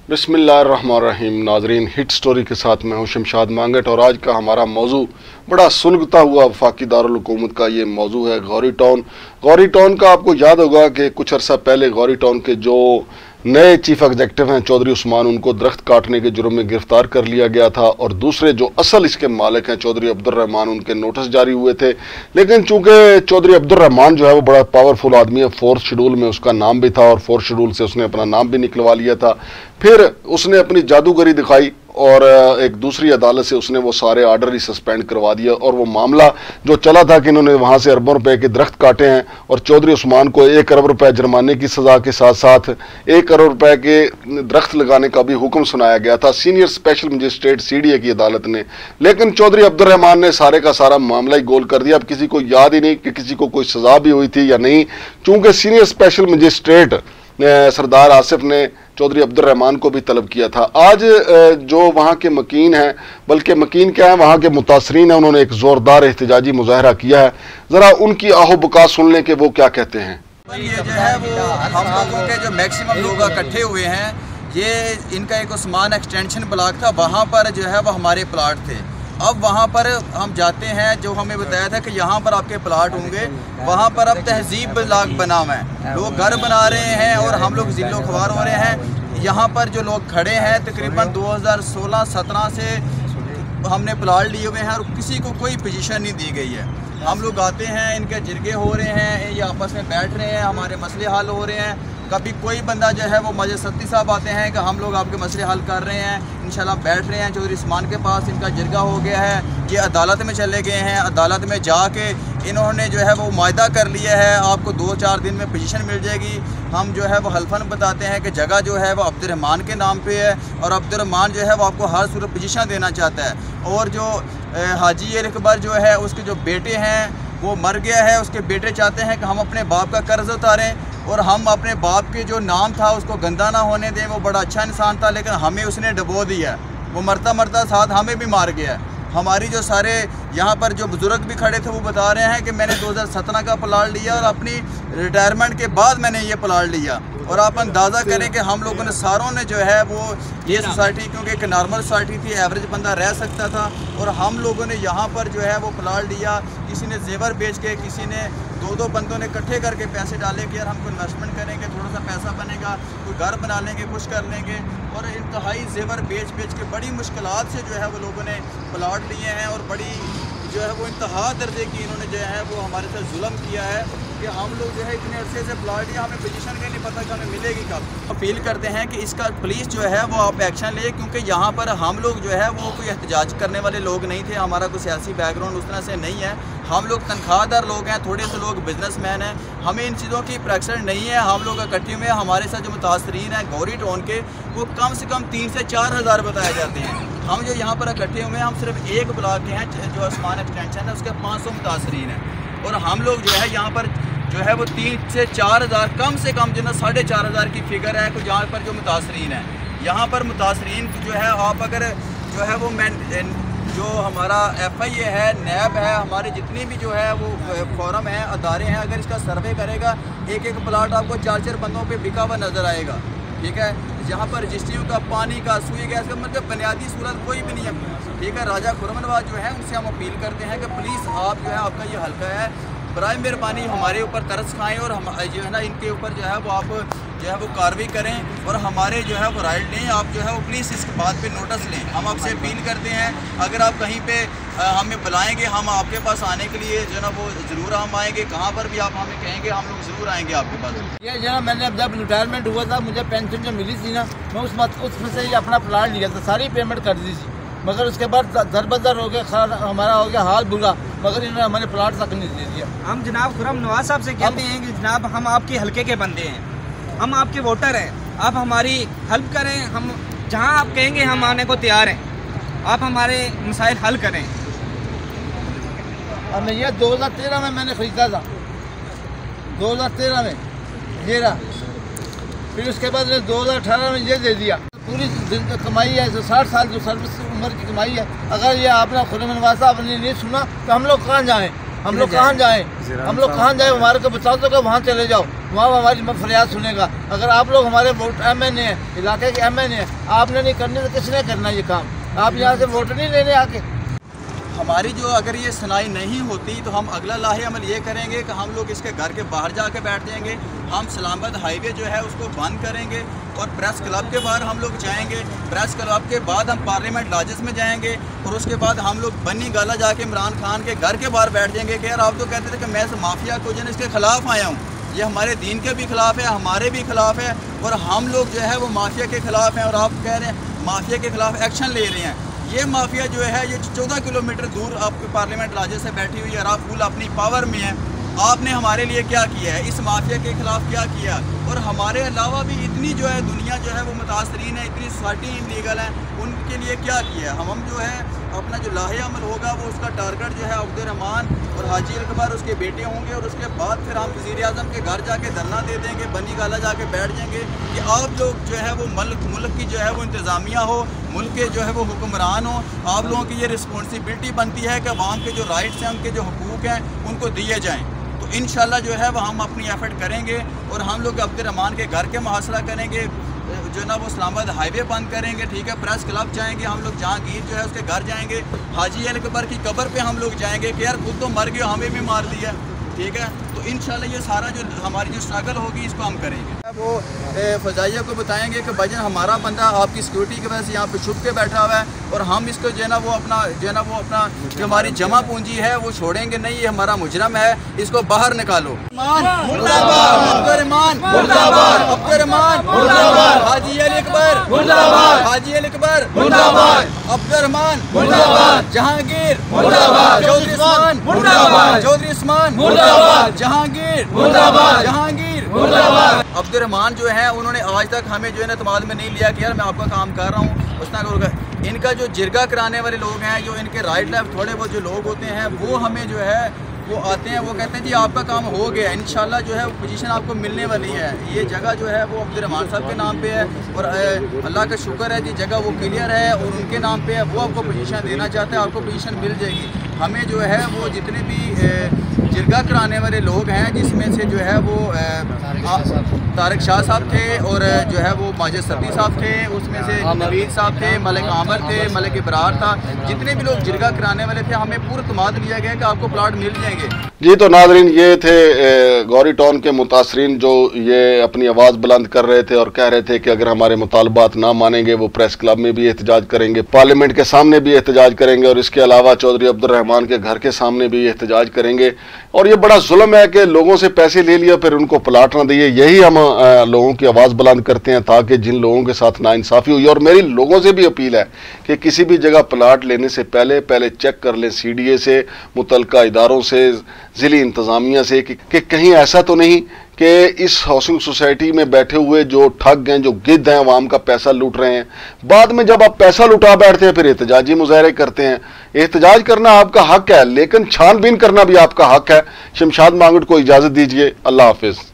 बिस्मिल्लाहिर्रहमानिर्रहीम। नाजरीन, hit story के साथ मैं हूं शमशाद मांगट और आज का हमारा मौजू बड़ा सुलगता हुआ वफाकी दारुल हुकूमत का ये मौजू है गौरी टाउन। गौरी टाउन का आपको याद होगा कि कुछ अर्सा पहले गौरी टाउन के जो नए चीफ एग्जीक्यूटिव हैं चौधरी उस्मान, उनको दरख्त काटने के जुर्म में गिरफ्तार कर लिया गया था और दूसरे जो असल इसके मालिक हैं चौधरी अब्दुर्रहमान, उनके नोटिस जारी हुए थे। लेकिन चूंकि चौधरी अब्दुर्रहमान जो है वो बड़ा पावरफुल आदमी है, फोर्थ शेड्यूल में उसका नाम भी था और फोर्थ शेड्यूल से उसने अपना नाम भी निकलवा लिया था। फिर उसने अपनी जादूगरी दिखाई और एक दूसरी अदालत से उसने वो सारे आर्डर ही सस्पेंड करवा दिया और वो मामला जो चला था कि इन्होंने वहाँ से अरबों रुपए के दरख्त काटे हैं और चौधरी उस्मान को 1 अरब रुपए जुर्माने की सज़ा के साथ साथ 1 करोड़ रुपए के दरख्त लगाने का भी हुक्म सुनाया गया था सीनियर स्पेशल मजिस्ट्रेट CDA की अदालत ने। लेकिन चौधरी अब्दुर्रहमान ने सारे का सारा मामला ही गोल कर दिया। अब किसी को याद ही नहीं कि किसी को कोई सज़ा भी हुई थी या नहीं, चूँकि senior special magistrate Sardar Asif ने चौधरी अब्दुर्रहमान को भी तलब किया था। आज जो वहाँ के मकीन हैं, बल्कि मकीन क्या है, वहाँ के मुतासरीन हैं, उन्होंने एक ज़ोरदार एहतजाजी मुजाहरा किया है। ज़रा उनकी आहो बका सुन लें कि वो क्या कहते हैं। ये जो है वो हम लोगों के जो मैक्सिमम लोग इकट्ठे हुए हैं, ये इनका एक उस्मान एक्सटेंशन ब्लॉक था, वहाँ पर जो है वो हमारे प्लाट थे। अब वहाँ पर हम जाते हैं, जो हमें बताया था कि यहाँ पर आपके प्लाट होंगे, वहाँ पर अब तहजीब ब्लॉक बना हुआ है, लोग घर बना रहे हैं और हम लोग जिल्लो ख्वार हो रहे हैं। यहाँ पर जो लोग खड़े हैं तकरीबन 2016-17 से हमने प्लाट लिए हुए हैं और किसी को कोई पोजीशन नहीं दी गई है। हम लोग आते हैं, इनके जिरगे हो रहे हैं, ये आपस में बैठ रहे हैं, हमारे मसले हल हो रहे हैं। कभी कोई बंदा जो है वो मजे सत्ती साहब आते हैं कि हम लोग आपके मसले हल कर रहे हैं, इंशाल्लाह बैठ रहे हैं। चौधरी उस्मान के पास इनका जिरगा हो गया है, ये अदालत में चले गए हैं। अदालत में जाके इन्होंने जो है वो मायदा कर लिया है, आपको 2-4 दिन में पोजीशन मिल जाएगी। हम जो है वो हल्फन बताते हैं कि जगह जो है वो अब्दुर्रहमान के नाम पे है और अब्दुर्रहमान जो है वो आपको हर सूरत पोजीशन देना चाहता है। और जो हाजी अकबर जो है उसके जो बेटे हैं वो मर गया है, उसके बेटे चाहते हैं कि हम अपने बाप का कर्ज उतारें और हम अपने बाप के जो नाम था उसको गंदा ना होने दें। वो बड़ा अच्छा इंसान था लेकिन हमें उसने डबो दिया, वो मरता मरता साथ हमें भी मार गया। हमारी जो सारे यहाँ पर जो बुजुर्ग भी खड़े थे वो बता रहे हैं कि मैंने 2017 का प्लाट लिया और अपनी रिटायरमेंट के बाद मैंने ये प्लाट लिया। और आप अंदाज़ा करें कि हम लोगों ने सारों ने जो है वो ये सोसाइटी, क्योंकि एक नॉर्मल सोसाइटी थी, एवरेज बंदा रह सकता था, और हम लोगों ने यहाँ पर जो है वो प्लाट लिया। किसी ने जेवर बेच के, किसी ने 2-2 बंदों ने इकट्ठे करके पैसे डाले कि यार हमको इन्वेस्टमेंट करेंगे, थोड़ा सा पैसा बनेगा, कोई घर बना लेंगे, कुछ कर लेंगे। और इंतहाई जेवर बेच के बड़ी मुश्किलात से जो है वो लोगों ने प्लाट लिए हैं और बड़ी जो है वो इंतहा दर्जे की इन्होंने जो है वो हमारे साथ जुल्म किया है कि हम लोग जो है इतने अरसे से प्लाट लिया, हमें पोजीशन का नहीं पता कि हमें मिलेगी कब। अपील करते हैं कि इसका पुलिस जो है वो आप एक्शन ले, क्योंकि यहाँ पर हम लोग जो है वो कोई एहतजाज करने वाले लोग नहीं थे, हमारा कोई सियासी बैकग्राउंड उस तरह से नहीं है। हम लोग तनख्वाहदार लोग हैं, थोड़े से लोग बिजनेसमैन हैं, हमें इन चीज़ों की प्रेक्शन नहीं है। हम लोग इकट्ठे में हमारे साथ जो मुतासरीन हैं गौरी टाउन के, वो कम से कम 3 से 4 हज़ार बताए जाते हैं। हम जो यहाँ पर इकट्ठे हुए हैं, हम सिर्फ एक ब्लॉक के हैं जो उस्मान एक्सटेंशन है, उसके 500 मुतासरीन हैं। और हम लोग जो है यहाँ पर जो है वो 3 से 4 हज़ार, कम से कम जो ना 4.5 हज़ार की फिगर है कुछ यहाँ पर जो मुतासरीन है। यहाँ पर मुतासरीन जो है आप अगर जो है वो जो हमारा FIA है, नैब है, हमारे जितनी भी जो है वो फोरम है, अदारे हैं, अगर इसका सर्वे करेगा एक प्लाट आपको 4-4 बंदों पे बिका हुआ नज़र आएगा। ठीक है, यहाँ पर रजिस्ट्रियों का, पानी का, सुई गैस का मतलब बुनियादी सूरत कोई भी नहीं है। ठीक है, राजा खुरमनवाज जो है उनसे हम अपील करते हैं कि प्लीज़ आप जो है, आपका ये हल्का है, बराए मेहरबानी हमारे ऊपर तरस खाएँ और हम जो है ना इनके ऊपर जो है वो आप जो है वो कार्रवाई करें और हमारे जो है वो राइट लें। आप जो है वो प्लीज़ इस बात पे नोटिस लें। हम आपसे अपील करते हैं, अगर आप कहीं पे हमें बुलाएंगे, हम आपके पास आने के लिए जो है ना वो ज़रूर हम आएंगे। कहाँ पर भी आप हमें कहेंगे, हम लोग ज़रूर आएंगे आपके पास। ये जो है मैंने जब रिटायरमेंट हुआ था, मुझे पेंशन जो मिली थी ना, मैं उसमें से अपना प्लाट लिया था, सारी पेमेंट कर दी थी, मगर उसके बाद दर हो गया, हमारा हो गया हाल बुरा, मगर इन्होंने हमारे प्लाट तक नहीं दे दिया। हम जनाब खुरम नवाज साहब से कहते हैं कि जनाब हम आपके हल्के के बंदे हैं, हम आपके वोटर हैं, आप हमारी हेल्प करें। हम जहां आप कहेंगे हम आने को तैयार हैं, आप हमारे मसाइल हल करें। और मैं ये 2013 में मैंने ख़रीदा था, 2013 में ये रहा, फिर उसके बाद 2018 में ये दे दिया। पूरी कमाई है, 60 साल जो सर्विस उम्र की कमाई है। अगर ये आपने खुरम नवाज साहब ने नहीं सुना तो हम लोग कहाँ जाएँ, हम लोग कहाँ जाएँ, हम लोग कहाँ जाएँ? हमारे को बता दो कि वहाँ चले जाओ, वहाँ हमारी फरियाद सुनेगा। अगर आप लोग हमारे वोट MNA हैं, इलाके के MNA हैं, आपने नहीं करने तो किसने करना ये काम? आप यहाँ से वोट नहीं लेने आके। हमारी जो अगर ये सुनाई नहीं होती तो हम अगला लाहे अमल ये करेंगे कि हम लोग इसके घर के बाहर जाके बैठ जाएंगे। हम इस्लामाबाद हाईवे जो है उसको बंद करेंगे और प्रेस क्लब के बाहर हम लोग जाएंगे। प्रेस क्लब के बाद हम पार्लियामेंट लॉजेस में जाएंगे और उसके बाद हम लोग बन्नी गाला जाके इमरान खान के घर के बाहर बैठ जाएंगे कि यार आप तो कहते थे कि मैं इस माफिया को जो है इसके खिलाफ आया हूँ, ये हमारे दीन के भी खिलाफ है, हमारे भी खिलाफ है और हम लोग जो है वो माफिया के खिलाफ हैं और आप कह रहे हैं माफिया के खिलाफ एक्शन ले रहे हैं। ये माफिया जो है ये 14 किलोमीटर दूर आपके पार्लियामेंट लॉज से बैठी हुई है और आप फुल अपनी पावर में है। आपने हमारे लिए क्या किया है, इस माफिया के खिलाफ क्या किया? और हमारे अलावा भी इतनी जो है दुनिया जो है वो मुतासरीन है, इतनी सोसाइटी इलीगल है, उनके लिए क्या किया? हम जो है अपना जो लाहे अमल होगा वो उसका टारगेट जो है अब्दुर्रहमान और हाजी अकबर उसके बेटे होंगे और उसके बाद फिर हम वज़ीर आज़म के घर जाके धरना दे देंगे, बनी गाला जाके बैठ जाएंगे कि आप लोग जो है वो मुल्क की जो है वो इंतज़ामिया हो, मुल्क के जो है वो हुक्मरान हो। आप लोगों की ये रिस्पॉन्सिबिलिटी बनती है कि अवाम के जो राइट्स हैं, उनके जो हुकूक़ हैं उनको दिए जाएँ। तो इंशाल्लाह जो है वो हम अपनी एफर्ट करेंगे और हम लोग अब्दुर्रहमान के घर के मुहासरा करेंगे, जो ना वो इस्लामाबाद हाईवे बंद करेंगे, ठीक है। प्रेस क्लब जाएंगे हम लोग, जहांगीर जो है उसके घर जाएंगे, हाजी अकबर की कब्र पे हम लोग जाएंगे कि यार खुद तो मर गए, हमें भी मार दिया, ठीक है। तो इंशाल्लाह ये सारा जो हमारी जो स्ट्रगल होगी इसको हम करेंगे। वो फजाइया को बताएंगे कि भाईजान हमारा बंदा आपकी सिक्योरिटी की वजह से यहाँ पे छुप के बैठा हुआ है और हम इसको जो है ना वो अपना जो हमारी जमा पूंजी है वो छोड़ेंगे नहीं, ये हमारा मुजरम है, इसको बाहर निकालो। अब्दुर्रहमान हाजी अकबर मुर्दाबाद, हाजी अकबर मुर्दाबाद, अब्दुर्रहमान जहांगीर मुर्दाबाद, चौधरी उस्मान मुर्दाबाद, जहांगीर मुर्दाबाद, जहांगीर मुर्दाबाद। अब्दुर्रहमान जो है उन्होंने आज तक हमें जो है ना तमाद में नहीं लिया कि यार मैं आपका काम कर रहा हूँ उसना। इनका जो जिरगा कराने वाले लोग हैं, जो इनके राइट लेफ्ट थोड़े बहुत जो लोग होते हैं वो हमें जो है वो आते हैं, वो कहते हैं जी आपका काम हो गया, इंशाल्लाह जो है वो पोजीशन आपको मिलने वाली है। ये जगह जो है वो अब्दुर्रहमान साहब के नाम पे है और अल्लाह का शुक्र है जी जगह वो क्लियर है और उनके नाम पे है, वो आपको पोजीशन देना चाहते हैं, आपको पोजीशन मिल जाएगी। हमें जो है वो जितने भी जिरगा कराने वाले लोग हैं, जिसमें से जो है वो तारिक शाह साहब थे और जो है वो माजिद सती साहब थे, उसमें से नवीद साहब थे, मलिक आमर थे, मलिक इब्रार था, जितने भी लोग जिरगा कराने वाले थे हमें पूरा तमाद लिया गया कि आपको प्लाट मिल जाएंगे। जी तो नाजरीन ये थे गौरी टाउन के मुतासरीन जो ये अपनी आवाज़ बुलंद कर रहे थे और कह रहे थे कि अगर हमारे मुतालबात ना मानेंगे वो प्रेस क्लब में भी एहतजाज करेंगे, पार्लियामेंट के सामने भी एहतजाज करेंगे और इसके अलावा चौधरी अब्दुर्रहमान के घर के सामने भी एहतजाज करेंगे। और ये बड़ा जुल्म है कि लोगों से पैसे ले लिया फिर उनको प्लाट ना दिए। यही हम लोगों की आवाज़ बुलंद करते हैं ताकि जिन लोगों के साथ नाइंसाफ़ी हुई, और मेरी लोगों से भी अपील है कि किसी भी जगह प्लाट लेने से पहले चेक कर लें CDA से, मुतलका इदारों से, ज़िली इंतज़ामिया से कि कहीं ऐसा तो नहीं कि इस हाउसिंग सोसाइटी में बैठे हुए जो ठग हैं, जो गिद्ध हैं, अवाम का पैसा लूट रहे हैं। बाद में जब आप पैसा लुटा बैठते हैं फिर एहतजाजी मुजाहरे करते हैं। एहतजाज करना आपका हक है लेकिन छानबीन करना भी आपका हक है। शमशाद मांगट को इजाज़त दीजिए। अल्लाह हाफिज़।